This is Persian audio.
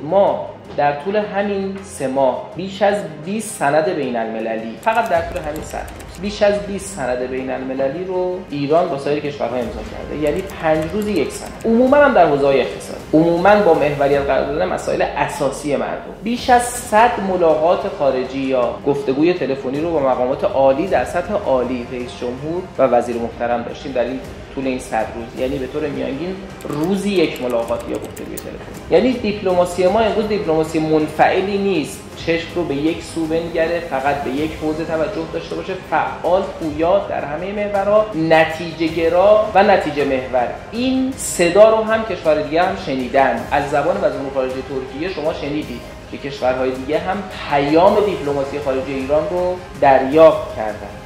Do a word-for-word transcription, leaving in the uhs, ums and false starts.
ما در طول همین سه ماه بیش از بیست سند بین المللی، فقط در طول همین سه بیش از بیست سند بین المللی رو ایران با سایر کشورها امضا کرده، یعنی پنج روز یک سند. عموما هم در حوزه‌های اقتصاد، عموما با محوریت قرار دادن مسائل اساسی مردم. بیش از صد ملاقات خارجی یا گفتگوی تلفنی رو با مقامات عالی در سطح عالی، رئیس جمهور و وزیر محترم داشتیم در این طول این صد روز، یعنی به طور میانگین روزی یک ملاقات یا گفتگوی تلفنی. یعنی دیپلماسی ما امروز دیپلماسی منفعلی نیست، چشم رو به یک سو بنگره، فقط به یک حوزه توجه داشته باشه، فعال، پویا در همه محورها، نتیجه گرا و نتیجه محور. این صدا رو هم کشور دیگه هم شنیدن. از زبان وزیر امور خارجه ترکیه شما شنیدید که کشورهای دیگه هم پیام دیپلماسی خارجی ایران رو دریافت کردن.